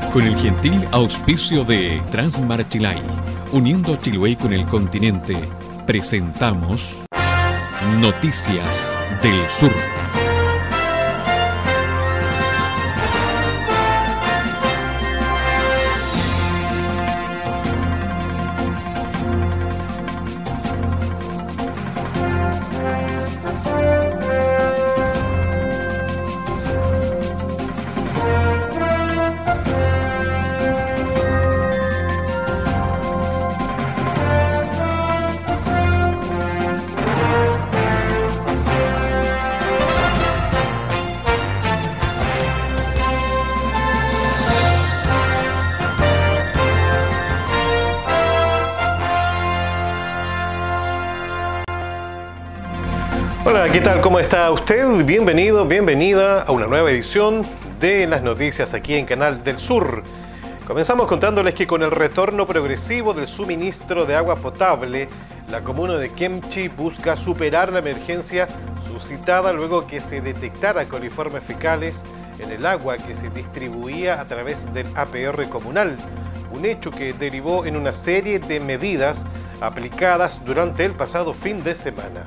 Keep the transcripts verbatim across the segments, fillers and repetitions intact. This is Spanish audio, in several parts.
Con el gentil auspicio de Transmar Chilay, uniendo Chiloé con el continente, presentamos Noticias del Sur. Hola, ¿qué tal? ¿Cómo está usted? Bienvenido, bienvenida a una nueva edición de las noticias aquí en Canal del Sur. Comenzamos contándoles que con el retorno progresivo del suministro de agua potable, la comuna de Kemchi busca superar la emergencia suscitada luego que se detectara coliformes fecales en el agua que se distribuía a través del A P R comunal, un hecho que derivó en una serie de medidas aplicadas durante el pasado fin de semana.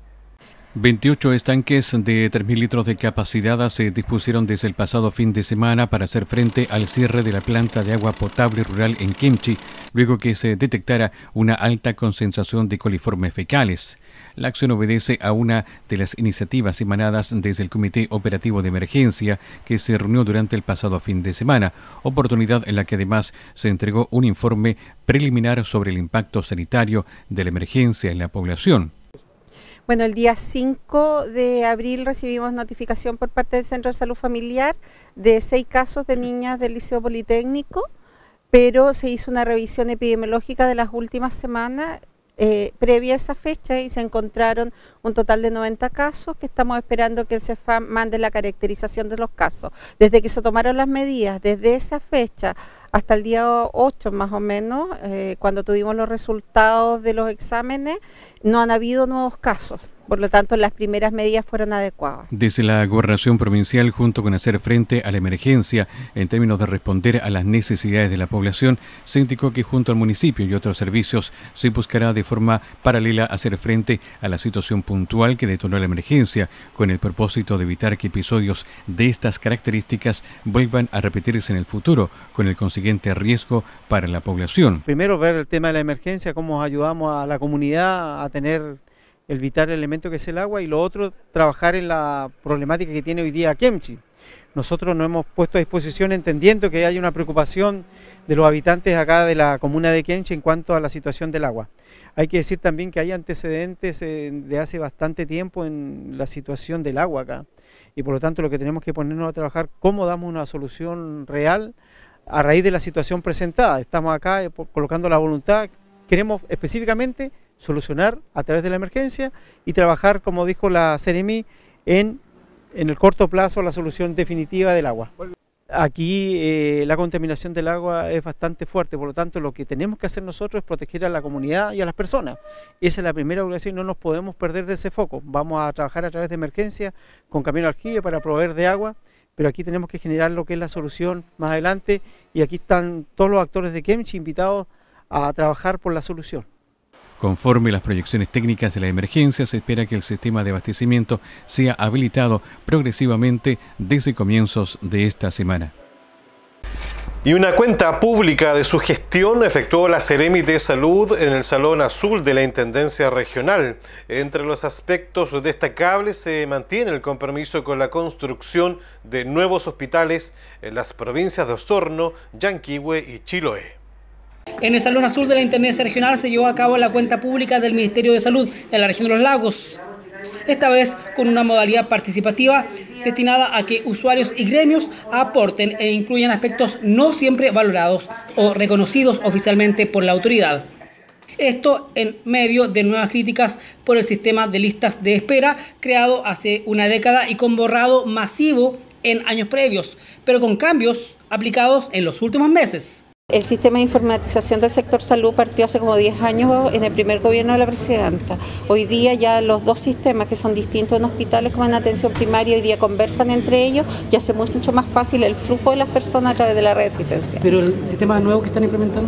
veintiocho estanques de tres mil litros de capacidad se dispusieron desde el pasado fin de semana para hacer frente al cierre de la planta de agua potable rural en Kemchi, luego que se detectara una alta concentración de coliformes fecales. La acción obedece a una de las iniciativas emanadas desde el Comité Operativo de Emergencia que se reunió durante el pasado fin de semana, oportunidad en la que además se entregó un informe preliminar sobre el impacto sanitario de la emergencia en la población. Bueno, el día cinco de abril recibimos notificación por parte del Centro de Salud Familiar de seis casos de niñas del Liceo Politécnico, pero se hizo una revisión epidemiológica de las últimas semanas eh, previa a esa fecha y se encontraron un total de noventa casos que estamos esperando que el CEFAM mande la caracterización de los casos. Desde que se tomaron las medidas, desde esa fecha hasta el día ocho más o menos, eh, cuando tuvimos los resultados de los exámenes, no han habido nuevos casos. Por lo tanto, las primeras medidas fueron adecuadas. Desde la Gobernación Provincial, junto con hacer frente a la emergencia en términos de responder a las necesidades de la población, se indicó que junto al municipio y otros servicios se buscará de forma paralela hacer frente a la situación puntual que detonó la emergencia, con el propósito de evitar que episodios de estas características vuelvan a repetirse en el futuro, con el consiguiente riesgo para la población. Primero, ver el tema de la emergencia, cómo ayudamos a la comunidad a tener el vital elemento que es el agua, y lo otro, trabajar en la problemática que tiene hoy día Kemchi. Nosotros nos hemos puesto a disposición entendiendo que hay una preocupación de los habitantes acá de la comuna de Kemchi en cuanto a la situación del agua. Hay que decir también que hay antecedentes eh, de hace bastante tiempo en la situación del agua acá, y por lo tanto lo que tenemos que ponernos a trabajar, cómo damos una solución real a raíz de la situación presentada. Estamos acá eh, colocando la voluntad, queremos específicamente solucionar a través de la emergencia y trabajar, como dijo la Seremi, en, en el corto plazo la solución definitiva del agua. Aquí eh, la contaminación del agua es bastante fuerte, por lo tanto lo que tenemos que hacer nosotros es proteger a la comunidad y a las personas. Esa es la primera obligación, no nos podemos perder de ese foco. Vamos a trabajar a través de emergencia con Camino al Aljibe para proveer de agua, pero aquí tenemos que generar lo que es la solución más adelante, y aquí están todos los actores de Kemchi invitados a trabajar por la solución. Conforme las proyecciones técnicas de la emergencia, se espera que el sistema de abastecimiento sea habilitado progresivamente desde comienzos de esta semana. Y una cuenta pública de su gestión efectuó la Seremi de Salud en el Salón Azul de la Intendencia Regional. Entre los aspectos destacables se mantiene el compromiso con la construcción de nuevos hospitales en las provincias de Osorno, Yanquihue y Chiloé. En el Salón Azul de la Intendencia Regional se llevó a cabo la cuenta pública del Ministerio de Salud en la región de los Lagos. Esta vez con una modalidad participativa destinada a que usuarios y gremios aporten e incluyan aspectos no siempre valorados o reconocidos oficialmente por la autoridad. Esto en medio de nuevas críticas por el sistema de listas de espera creado hace una década y con borrado masivo en años previos, pero con cambios aplicados en los últimos meses. El sistema de informatización del sector salud partió hace como diez años en el primer gobierno de la presidenta. Hoy día ya los dos sistemas, que son distintos en hospitales como en atención primaria, hoy día conversan entre ellos y hace mucho más fácil el flujo de las personas a través de la red asistencial. ¿Pero el sistema nuevo que están implementando?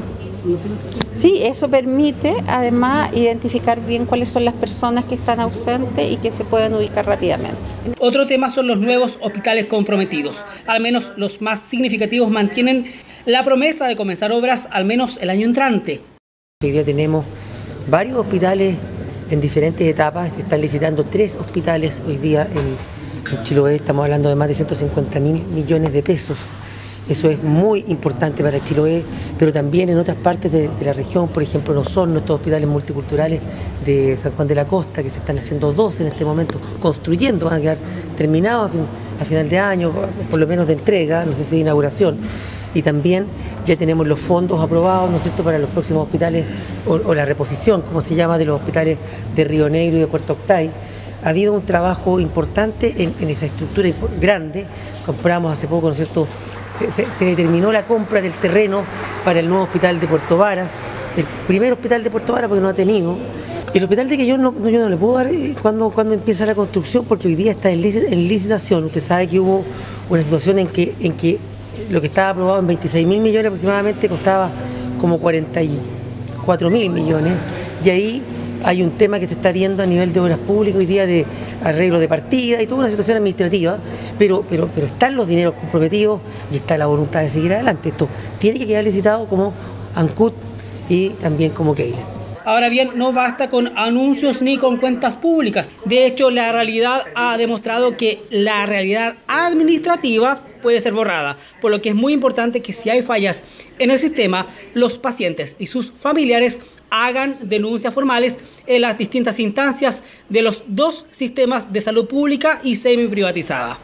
Sí, eso permite además identificar bien cuáles son las personas que están ausentes y que se pueden ubicar rápidamente. Otro tema son los nuevos hospitales comprometidos. Al menos los más significativos mantienen la promesa de comenzar obras al menos el año entrante. Hoy día tenemos varios hospitales en diferentes etapas. Se están licitando tres hospitales hoy día en, en Chiloé. Estamos hablando de más de ciento cincuenta mil millones de pesos. Eso es muy importante para Chiloé, pero también en otras partes de, de la región, por ejemplo en Osorno, estos hospitales multiculturales de San Juan de la Costa, que se están haciendo dos en este momento, construyendo, van a quedar terminados a final de año, por lo menos de entrega, no sé si de inauguración. Y también ya tenemos los fondos aprobados, ¿no es cierto?, para los próximos hospitales, o, o la reposición, como se llama, de los hospitales de Río Negro y de Puerto Octay. Ha habido un trabajo importante en, en esa estructura grande. Compramos hace poco, ¿no es cierto?, se, se, se determinó la compra del terreno para el nuevo hospital de Puerto Varas, el primer hospital de Puerto Varas, porque no ha tenido. El hospital de Quellón no, yo no le puedo dar cuando, cuando empieza la construcción, porque hoy día está en, en licitación. Usted sabe que hubo una situación en que, en que lo que estaba aprobado en veintiséis mil millones aproximadamente costaba como cuarenta y cuatro mil millones, y ahí hay un tema que se está viendo a nivel de obras públicas hoy día, de arreglo de partida y toda una situación administrativa, pero, pero, pero están los dineros comprometidos y está la voluntad de seguir adelante. Esto tiene que quedar licitado como ANCUT y también como Keiler. Ahora bien, no basta con anuncios ni con cuentas públicas. De hecho, la realidad ha demostrado que la realidad administrativa puede ser borrada, por lo que es muy importante que si hay fallas en el sistema, los pacientes y sus familiares hagan denuncias formales en las distintas instancias de los dos sistemas de salud pública y semi-privatizada.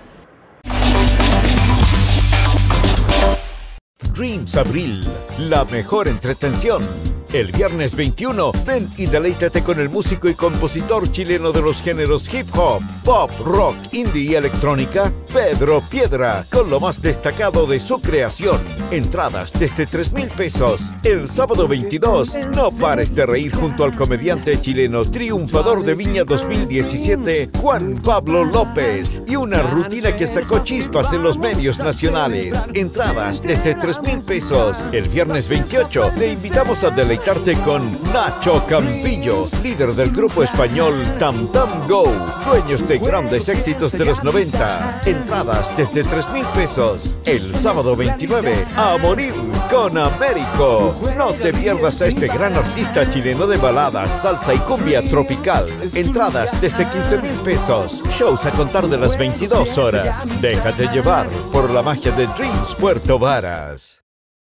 Dreams Abril, la mejor entretención. El viernes veintiuno, ven y deleítate con el músico y compositor chileno de los géneros hip hop, pop, rock, indie y electrónica, Pedro Piedra, con lo más destacado de su creación. Entradas desde tres mil pesos. El sábado veintidós, no pares de reír junto al comediante chileno triunfador de Viña dos mil diecisiete, Juan Pablo López, y una rutina que sacó chispas en los medios nacionales. Entradas desde tres mil pesos. El viernes veintiocho, te invitamos a deleitar con Nacho Campillo, líder del grupo español Tam Tam Go, dueños de grandes éxitos de los noventa. Entradas desde tres mil pesos. El sábado veintinueve, a morir con Américo. No te pierdas a este gran artista chileno de baladas, salsa y cumbia tropical. Entradas desde quince mil pesos. Shows a contar de las veintidós horas. Déjate llevar por la magia de Dreams Puerto Varas.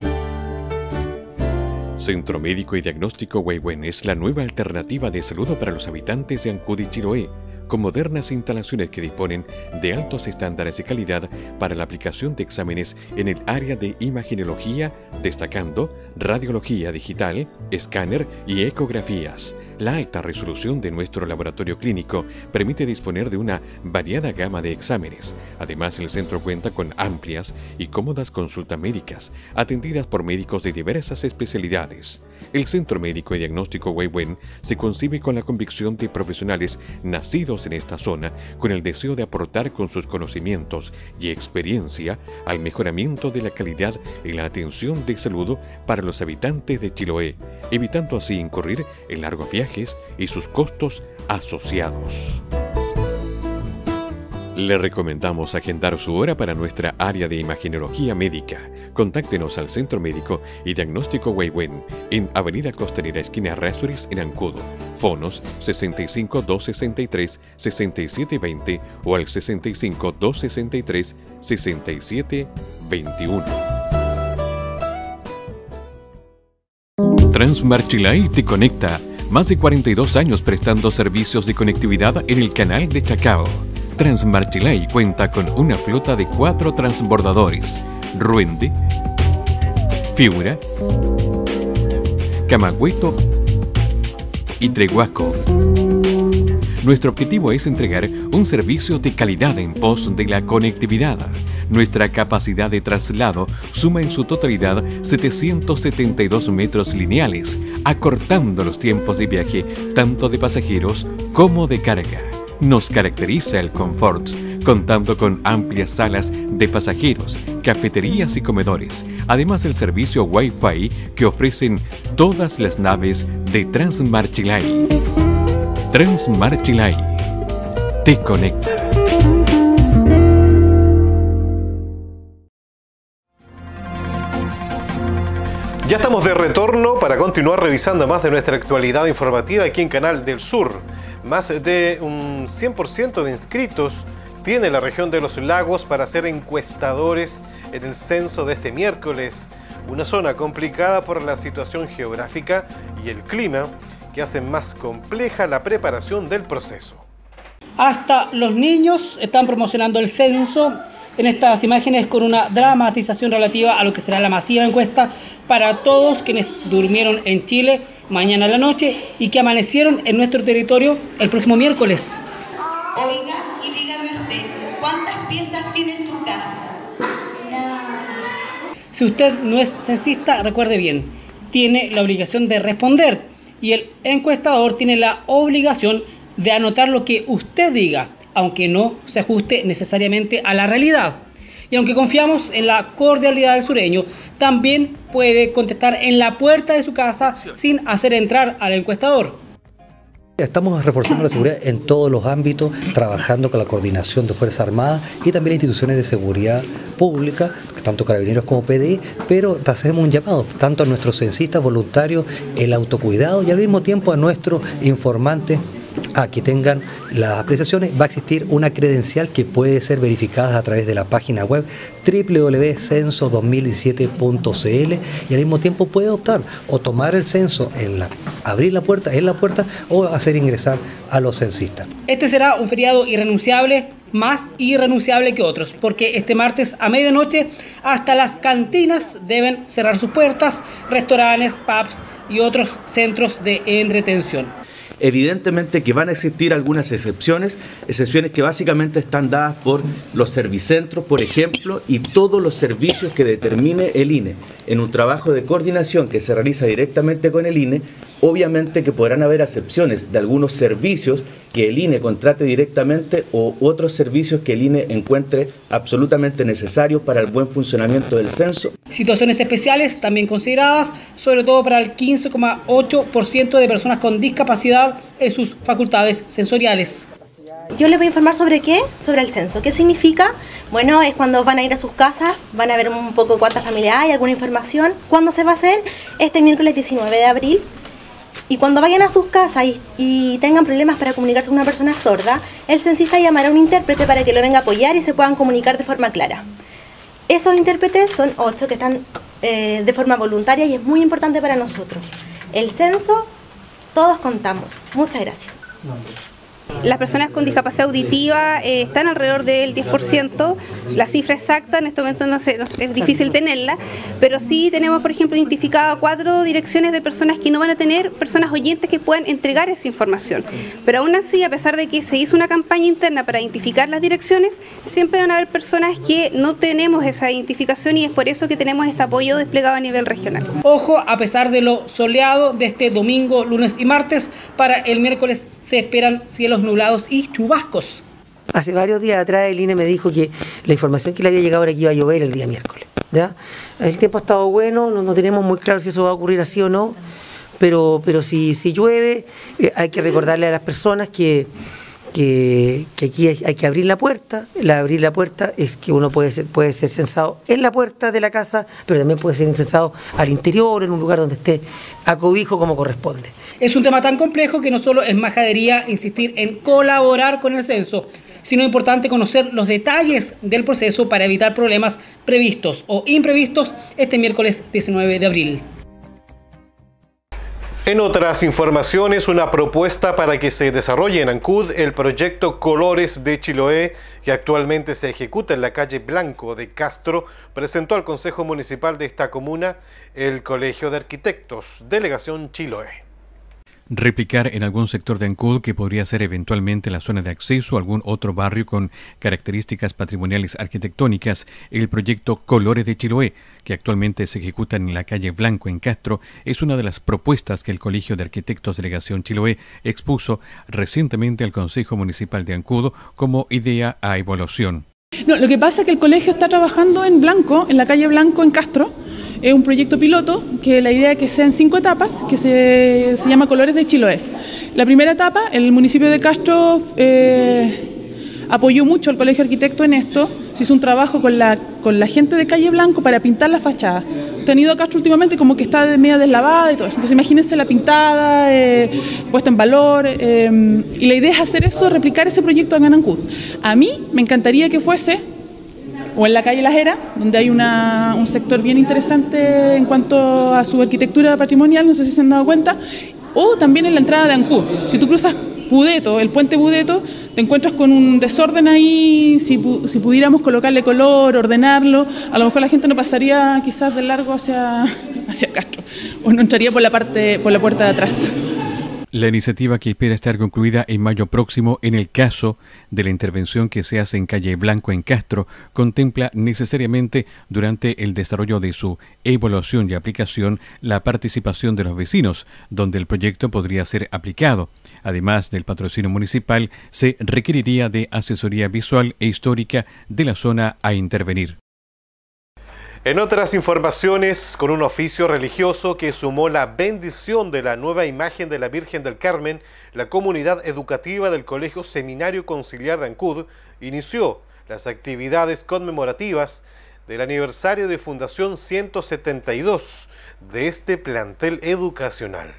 Centro Médico y Diagnóstico Huehuen es la nueva alternativa de salud para los habitantes de Ancud y Chiloé, con modernas instalaciones que disponen de altos estándares de calidad para la aplicación de exámenes en el área de imagenología, destacando radiología digital, escáner y ecografías. La alta resolución de nuestro laboratorio clínico permite disponer de una variada gama de exámenes. Además, el centro cuenta con amplias y cómodas consultas médicas, atendidas por médicos de diversas especialidades. El Centro Médico y Diagnóstico Huehuen se concibe con la convicción de profesionales nacidos en esta zona, con el deseo de aportar con sus conocimientos y experiencia al mejoramiento de la calidad en la atención de salud para los habitantes de Chiloé, evitando así incurrir en largos viajes y sus costos asociados. Le recomendamos agendar su hora para nuestra área de imagenología médica. Contáctenos al Centro Médico y Diagnóstico Huehuen en Avenida Costanera, esquina Errázuriz, en Ancudo. Fonos sesenta y cinco, doscientos sesenta y tres, sesenta y siete veinte o al sesenta y cinco, doscientos sesenta y tres, sesenta y siete veintiuno. Transmar Chilay te conecta. Más de cuarenta y dos años prestando servicios de conectividad en el canal de Chacao. Transmar Chilay cuenta con una flota de cuatro transbordadores: Ruende, Fiura, Camagüeto y Trehuaco. Nuestro objetivo es entregar un servicio de calidad en pos de la conectividad. Nuestra capacidad de traslado suma en su totalidad setecientos setenta y dos metros lineales, acortando los tiempos de viaje tanto de pasajeros como de carga. Nos caracteriza el confort, contando con amplias salas de pasajeros, cafeterías y comedores, además del servicio Wi-Fi que ofrecen todas las naves de Transmarchilay. Transmarchilay te conecta. Ya estamos de retorno para continuar revisando más de nuestra actualidad informativa aquí en Canal del Sur. Más de un cien por ciento de inscritos tiene la región de los lagos para ser encuestadores en el censo de este miércoles. Una zona complicada por la situación geográfica y el clima que hacen más compleja la preparación del proceso. Hasta los niños están promocionando el censo en estas imágenes con una dramatización relativa a lo que será la masiva encuesta para todos quienes durmieron en Chile mañana a la noche y que amanecieron en nuestro territorio el próximo miércoles. Oiga y dígame usted, ¿cuántas piezas tiene en su casa? No. Si usted no es censista, recuerde bien, tiene la obligación de responder y el encuestador tiene la obligación de anotar lo que usted diga, aunque no se ajuste necesariamente a la realidad. Y aunque confiamos en la cordialidad del sureño, también puede contestar en la puerta de su casa sin hacer entrar al encuestador. Estamos reforzando la seguridad en todos los ámbitos, trabajando con la coordinación de Fuerzas Armadas y también instituciones de seguridad pública, tanto Carabineros como P D I, pero hacemos un llamado tanto a nuestros censistas voluntarios, el autocuidado y al mismo tiempo a nuestros informantes a que tengan las apreciaciones. Va a existir una credencial que puede ser verificada a través de la página web doble u doble u doble u punto censo dos mil diecisiete punto c l y al mismo tiempo puede optar o tomar el censo, en la, abrir la puerta, en la puerta o hacer ingresar a los censistas. Este será un feriado irrenunciable, más irrenunciable que otros, porque este martes a medianoche hasta las cantinas deben cerrar sus puertas, restaurantes, pubs y otros centros de entretención. Evidentemente que van a existir algunas excepciones, excepciones que básicamente están dadas por los servicentros, por ejemplo, y todos los servicios que determine el I N E. En un trabajo de coordinación que se realiza directamente con el I N E, obviamente que podrán haber excepciones de algunos servicios que el I N E contrate directamente o otros servicios que el I N E encuentre absolutamente necesarios para el buen funcionamiento del censo. Situaciones especiales también consideradas, sobre todo para el quince coma ocho por ciento de personas con discapacidad en sus facultades sensoriales. Yo les voy a informar sobre qué, sobre el censo. ¿Qué significa? Bueno, es cuando van a ir a sus casas, van a ver un poco cuántas familias hay, alguna información. ¿Cuándo se va a hacer? Este miércoles diecinueve de abril. Y cuando vayan a sus casas y, y tengan problemas para comunicarse con una persona sorda, el censista llamará a un intérprete para que lo venga a apoyar y se puedan comunicar de forma clara. Esos intérpretes son ocho que están eh, de forma voluntaria y es muy importante para nosotros. El censo, todos contamos. Muchas gracias. Las personas con discapacidad auditiva eh, están alrededor del diez por ciento. La cifra exacta en este momento no sé, no sé, es difícil tenerla, pero sí tenemos, por ejemplo, identificado cuatro direcciones de personas que no van a tener personas oyentes que puedan entregar esa información. Pero aún así, a pesar de que se hizo una campaña interna para identificar las direcciones, siempre van a haber personas que no tenemos esa identificación y es por eso que tenemos este apoyo desplegado a nivel regional. Ojo, a pesar de lo soleado de este domingo, lunes y martes, para el miércoles se esperan cielos nublados y chubascos. Hace varios días atrás el I N E me dijo que la información que le había llegado era que iba a llover el día miércoles. ¿Ya? El tiempo ha estado bueno, no, no tenemos muy claro si eso va a ocurrir así o no, pero, pero si, si llueve eh, hay que recordarle a las personas que, que, que aquí hay, hay que abrir la puerta. La abrir la puerta es que uno puede ser, puede ser censado en la puerta de la casa, pero también puede ser censado al interior, en un lugar donde esté a cobijo como corresponde. Es un tema tan complejo que no solo es majadería insistir en colaborar con el censo, sino importante conocer los detalles del proceso para evitar problemas previstos o imprevistos este miércoles diecinueve de abril. En otras informaciones, una propuesta para que se desarrolle en Ancud el proyecto Colores de Chiloé, que actualmente se ejecuta en la calle Blanco de Castro, presentó al Consejo Municipal de esta comuna el Colegio de Arquitectos, Delegación Chiloé. replicar en algún sector de Ancud que podría ser eventualmente la zona de acceso a algún otro barrio con características patrimoniales arquitectónicas el proyecto Colores de Chiloé, que actualmente se ejecuta en la calle Blanco en Castro, es una de las propuestas que el Colegio de Arquitectos Delegación Chiloé expuso recientemente al Consejo Municipal de Ancud como idea a evaluación. No, lo que pasa es que el colegio está trabajando en Blanco, en la calle Blanco en Castro. Es un proyecto piloto que la idea es que sean cinco etapas, que se, se llama Colores de Chiloé. La primera etapa, el municipio de Castro eh, apoyó mucho al Colegio de Arquitectos en esto. Se hizo un trabajo con la, con la gente de calle Blanco para pintar la fachada. Usted han ido a Castro últimamente como que está media deslavada y todo eso. Entonces imagínense la pintada, eh, puesta en valor. Eh, y la idea es hacer eso, replicar ese proyecto en Ancud. A mí me encantaría que fuese o en la calle La Jera, donde hay una, un sector bien interesante en cuanto a su arquitectura patrimonial, no sé si se han dado cuenta, o también en la entrada de Ancud. Si tú cruzas Budeto, el puente Budeto, te encuentras con un desorden ahí. Si, pu si pudiéramos colocarle color, ordenarlo, a lo mejor la gente no pasaría quizás de largo hacia, hacia Castro, o no entraría por la, parte, por la puerta de atrás. La iniciativa, que espera estar concluida en mayo próximo en el caso de la intervención que se hace en calle Blanco en Castro, contempla necesariamente durante el desarrollo de su evaluación y aplicación la participación de los vecinos, donde el proyecto podría ser aplicado. Además del patrocinio municipal, se requeriría de asesoría visual e histórica de la zona a intervenir. En otras informaciones, con un oficio religioso que sumó la bendición de la nueva imagen de la Virgen del Carmen, la comunidad educativa del Colegio Seminario Conciliar de Ancud inició las actividades conmemorativas del aniversario de fundación ciento setenta y dos de este plantel educacional.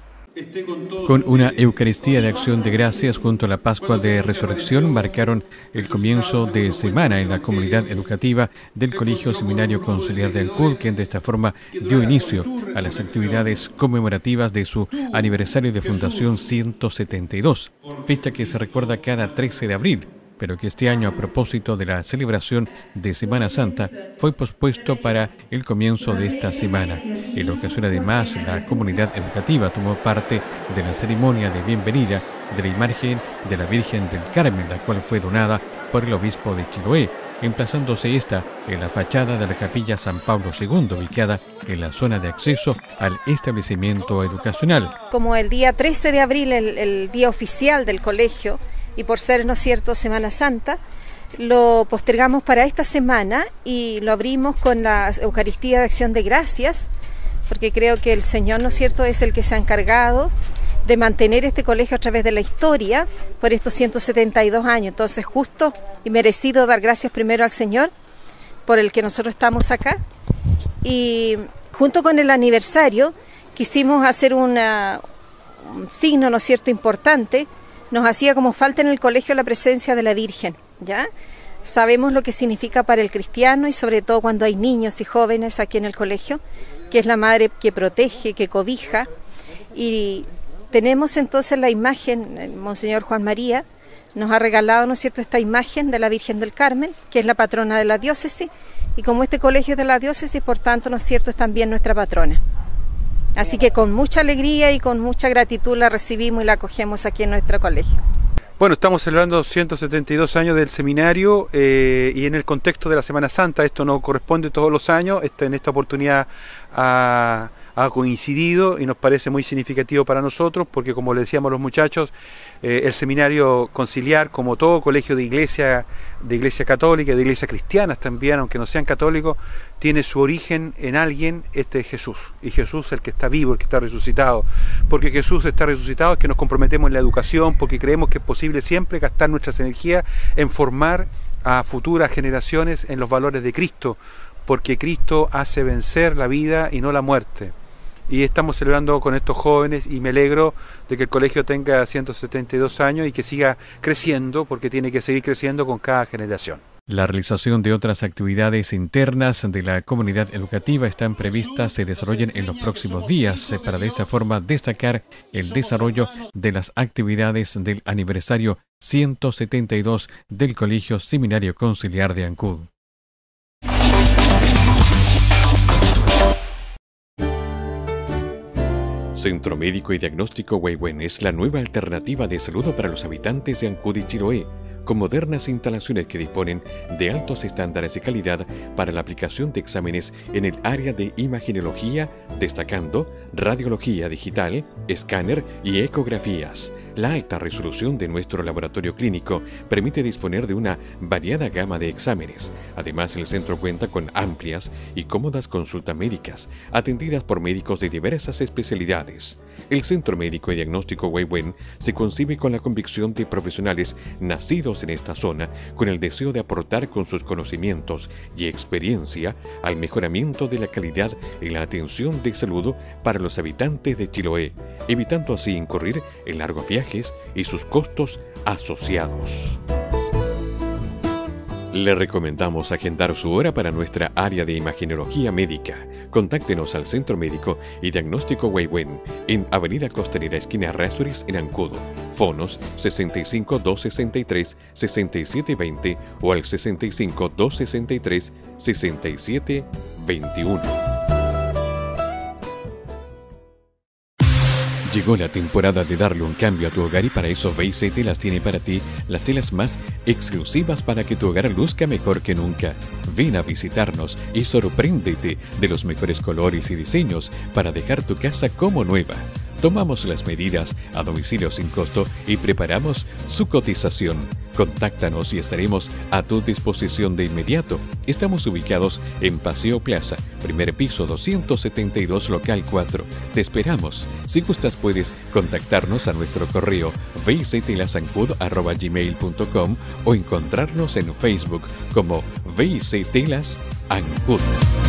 Con una Eucaristía de Acción de Gracias junto a la Pascua de Resurrección marcaron el comienzo de semana en la comunidad educativa del Colegio Seminario Conciliar de Ancud, quien de esta forma dio inicio a las actividades conmemorativas de su aniversario de fundación ciento setenta y dos, fecha que se recuerda cada trece de abril, pero que este año, a propósito de la celebración de Semana Santa, fue pospuesto para el comienzo de esta semana. En la ocasión, además, la comunidad educativa tomó parte de la ceremonia de bienvenida de la imagen de la Virgen del Carmen, la cual fue donada por el obispo de Chiloé, emplazándose esta en la fachada de la Capilla San Pablo segundo, ubicada en la zona de acceso al establecimiento educacional. Como el día trece de abril, el, el día oficial del colegio, y por ser, ¿no es cierto?, Semana Santa, lo postergamos para esta semana y lo abrimos con la Eucaristía de Acción de Gracias, porque creo que el Señor, ¿no es cierto?, es el que se ha encargado de mantener este colegio a través de la historia por estos ciento setenta y dos años. Entonces, justo y merecido dar gracias primero al Señor por el que nosotros estamos acá. Y junto con el aniversario quisimos hacer una, un signo, ¿no es cierto?, importante. Nos hacía como falta en el colegio la presencia de la Virgen, ¿ya? Sabemos lo que significa para el cristiano y sobre todo cuando hay niños y jóvenes aquí en el colegio, que es la madre que protege, que cobija. Y tenemos entonces la imagen, el Monseñor Juan María nos ha regalado, ¿no es cierto?, esta imagen de la Virgen del Carmen, que es la patrona de la diócesis, y como este colegio es de la diócesis, por tanto, ¿no es cierto?, es también nuestra patrona. Así que con mucha alegría y con mucha gratitud la recibimos y la acogemos aquí en nuestro colegio. Bueno, estamos celebrando ciento setenta y dos años del seminario eh, y en el contexto de la Semana Santa. Esto no corresponde todos los años, esta, en esta oportunidad ha, ha coincidido y nos parece muy significativo para nosotros porque, como le decíamos a los muchachos, eh, el seminario conciliar, como todo colegio de iglesia, de iglesia católica, de iglesias cristianas también, aunque no sean católicos, tiene su origen en alguien, este es Jesús, y Jesús es el que está vivo, el que está resucitado. Porque Jesús está resucitado es que nos comprometemos en la educación, porque creemos que es posible siempre gastar nuestras energías en formar a futuras generaciones en los valores de Cristo, porque Cristo hace vencer la vida y no la muerte. Y estamos celebrando con estos jóvenes y me alegro de que el colegio tenga ciento setenta y dos años y que siga creciendo, porque tiene que seguir creciendo con cada generación. La realización de otras actividades internas de la comunidad educativa están previstas se desarrollen en los próximos días para de esta forma destacar el desarrollo de las actividades del aniversario ciento setenta y dos del Colegio Seminario Conciliar de Ancud. Centro Médico y Diagnóstico Huehuen es la nueva alternativa de salud para los habitantes de Ancud y Chiloé, con modernas instalaciones que disponen de altos estándares de calidad para la aplicación de exámenes en el área de imagenología, destacando radiología digital, escáner y ecografías. La alta resolución de nuestro laboratorio clínico permite disponer de una variada gama de exámenes. Además, el centro cuenta con amplias y cómodas consultas médicas, atendidas por médicos de diversas especialidades. El Centro Médico y Diagnóstico Huehuen se concibe con la convicción de profesionales nacidos en esta zona, con el deseo de aportar con sus conocimientos y experiencia al mejoramiento de la calidad en la atención de salud para los habitantes de Chiloé, evitando así incurrir en largos viajes y sus costos asociados. Le recomendamos agendar su hora para nuestra área de imagenología médica. Contáctenos al Centro Médico y Diagnóstico Huehuen en Avenida Costanera, esquina Errázuriz, en Ancud. Fonos sesenta y cinco, doscientos sesenta y tres, sesenta y siete veinte o al sesenta y cinco, doscientos sesenta y tres, sesenta y siete veintiuno. Llegó la temporada de darle un cambio a tu hogar y para eso B C Telas tiene para ti las telas más exclusivas para que tu hogar luzca mejor que nunca. Ven a visitarnos y sorpréndete de los mejores colores y diseños para dejar tu casa como nueva. Tomamos las medidas a domicilio sin costo y preparamos su cotización. Contáctanos y estaremos a tu disposición de inmediato. Estamos ubicados en Paseo Plaza, primer piso doscientos setenta y dos, local cuatro. Te esperamos. Si gustas puedes contactarnos a nuestro correo v i c telasancud arroba gmail punto com o encontrarnos en Facebook como V I C Telas Ancud.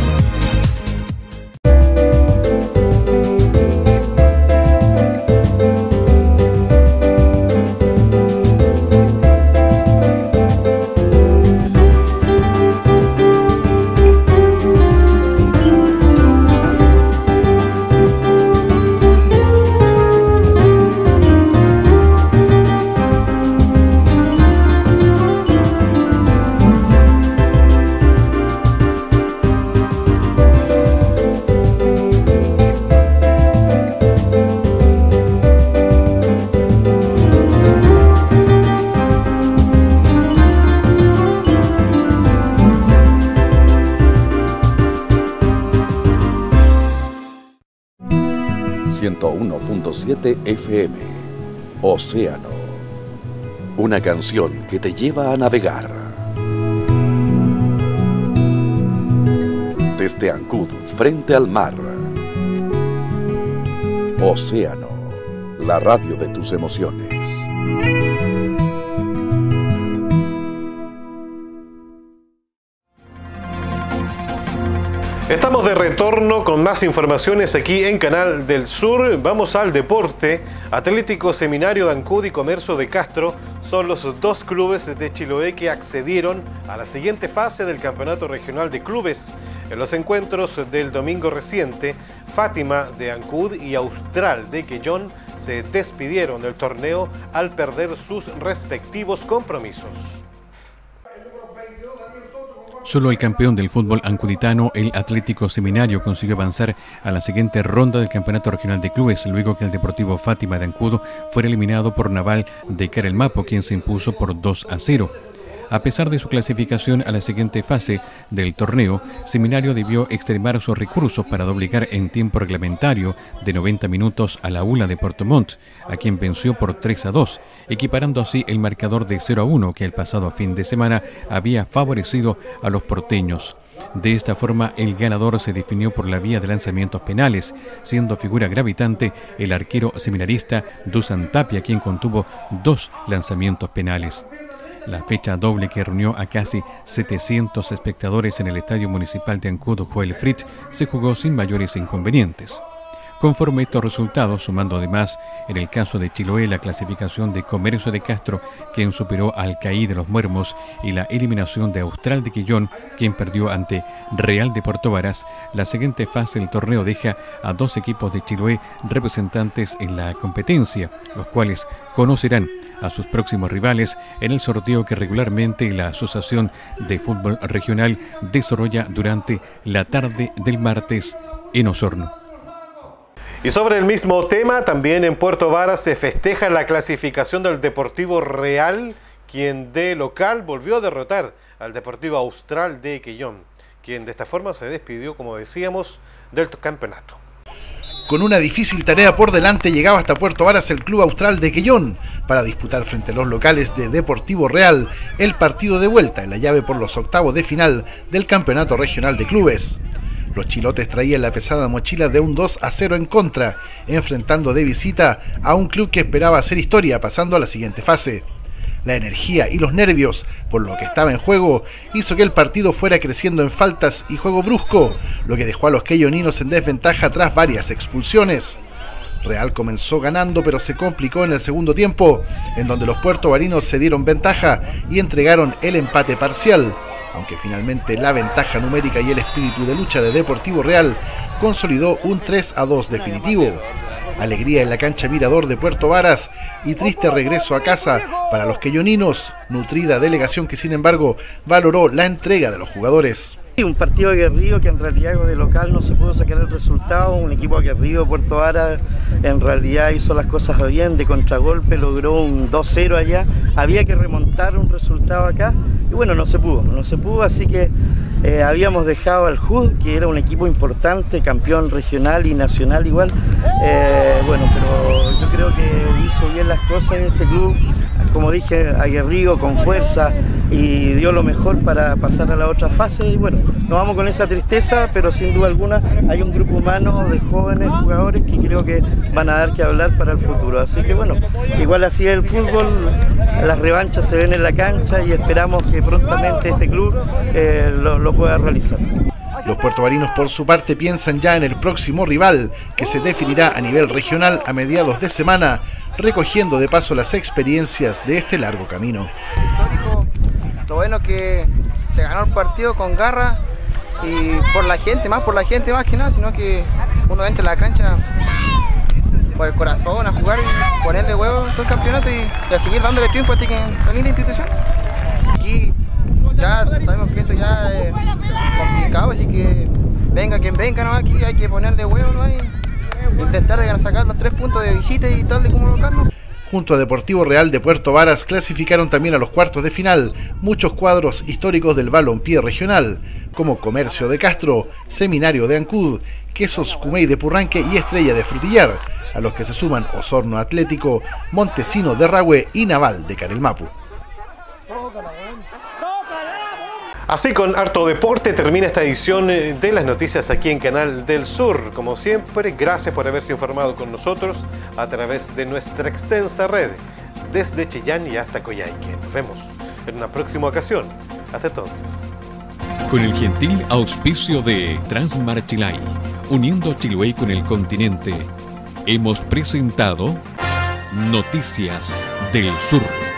ciento uno punto siete F M, Océano. Una canción que te lleva a navegar. Desde Ancud, frente al mar. Océano, la radio de tus emociones. Estamos de retorno con más informaciones aquí en Canal del Sur. Vamos al deporte. Atlético Seminario de Ancud y Comercio de Castro son los dos clubes de Chiloé que accedieron a la siguiente fase del Campeonato Regional de Clubes. En los encuentros del domingo reciente, Fátima de Ancud y Austral de Quellón se despidieron del torneo al perder sus respectivos compromisos. Solo el campeón del fútbol ancuditano, el Atlético Seminario, consiguió avanzar a la siguiente ronda del Campeonato Regional de Clubes, luego que el Deportivo Fátima de Ancud fuera eliminado por Naval de Carelmapo, quien se impuso por dos a cero. A pesar de su clasificación a la siguiente fase del torneo, Seminario debió extremar sus recursos para doblegar en tiempo reglamentario de noventa minutos a la U L A de Puerto Montt, a quien venció por tres a dos, equiparando así el marcador de cero a uno que el pasado fin de semana había favorecido a los porteños. De esta forma, el ganador se definió por la vía de lanzamientos penales, siendo figura gravitante el arquero seminarista Dusan Tapia, quien contuvo dos lanzamientos penales. La fecha doble, que reunió a casi setecientos espectadores en el Estadio Municipal de Ancud Joel Fritz, se jugó sin mayores inconvenientes. Conforme estos resultados, sumando además en el caso de Chiloé la clasificación de Comercio de Castro, quien superó al Caí de los Muermos, y la eliminación de Austral de Quellón, quien perdió ante Real de Puerto Varas, la siguiente fase del torneo deja a dos equipos de Chiloé representantes en la competencia, los cuales conocerán a sus próximos rivales en el sorteo que regularmente la Asociación de Fútbol Regional desarrolla durante la tarde del martes en Osorno. Y sobre el mismo tema, también en Puerto Varas se festeja la clasificación del Deportivo Real, quien de local volvió a derrotar al Deportivo Austral de Quellón, quien de esta forma se despidió, como decíamos, del campeonato. Con una difícil tarea por delante llegaba hasta Puerto Varas el Club Austral de Quellón para disputar frente a los locales de Deportivo Real el partido de vuelta en la llave por los octavos de final del Campeonato Regional de Clubes. Los chilotes traían la pesada mochila de un dos a cero en contra, enfrentando de visita a un club que esperaba hacer historia pasando a la siguiente fase. La energía y los nervios por lo que estaba en juego hizo que el partido fuera creciendo en faltas y juego brusco, lo que dejó a los quelloninos en desventaja tras varias expulsiones. Real comenzó ganando, pero se complicó en el segundo tiempo, en donde los puertovarinos se dieron ventaja y entregaron el empate parcial, aunque finalmente la ventaja numérica y el espíritu de lucha de Deportivo Real consolidó un tres a dos definitivo. Alegría en la cancha Mirador de Puerto Varas y triste regreso a casa para los quelloninos, nutrida delegación que sin embargo valoró la entrega de los jugadores. Un partido aguerrido que en realidad de local no se pudo sacar el resultado, un equipo aguerrido, Puerto Varas en realidad hizo las cosas bien, de contragolpe logró un dos cero allá, había que remontar un resultado acá y bueno, no se pudo, no se pudo, así que eh, habíamos dejado al J U D, que era un equipo importante, campeón regional y nacional igual, eh, bueno, pero yo creo que hizo bien las cosas en este club, como dije, aguerrido, con fuerza y dio lo mejor para pasar a la otra fase y bueno, nos vamos con esa tristeza, pero sin duda alguna hay un grupo humano de jóvenes jugadores que creo que van a dar que hablar para el futuro, así que bueno, igual así es el fútbol, las revanchas se ven en la cancha y esperamos que prontamente este club eh, lo, lo pueda realizar. Los puertovarinos por su parte piensan ya en el próximo rival, que se definirá a nivel regional a mediados de semana, recogiendo de paso las experiencias de este largo camino. Histórico, lo bueno es que se ganó el partido con garra y por la gente, más por la gente más que nada, sino que uno entra en la cancha por el corazón a jugar y ponerle huevo todo el campeonato y, y a seguir dándole triunfo a esta linda institución. Aquí ya sabemos que esto ya es complicado, así que venga quien venga, ¿no? Aquí hay que ponerle huevo, ¿no? Y intentar de sacar los tres puntos de visita y tal de como local, ¿no? Junto a Deportivo Real de Puerto Varas clasificaron también a los cuartos de final muchos cuadros históricos del balompié regional, como Comercio de Castro, Seminario de Ancud, Quesos Cumey de Purranque y Estrella de Frutillar, a los que se suman Osorno Atlético, Montesino de Rahue y Naval de Carelmapu. Así, con harto deporte, termina esta edición de las noticias aquí en Canal del Sur. Como siempre, gracias por haberse informado con nosotros a través de nuestra extensa red, desde Chillán y hasta Coyhaique. Nos vemos en una próxima ocasión. Hasta entonces. Con el gentil auspicio de Transmar Chilay, uniendo Chiloé con el continente, hemos presentado Noticias del Sur.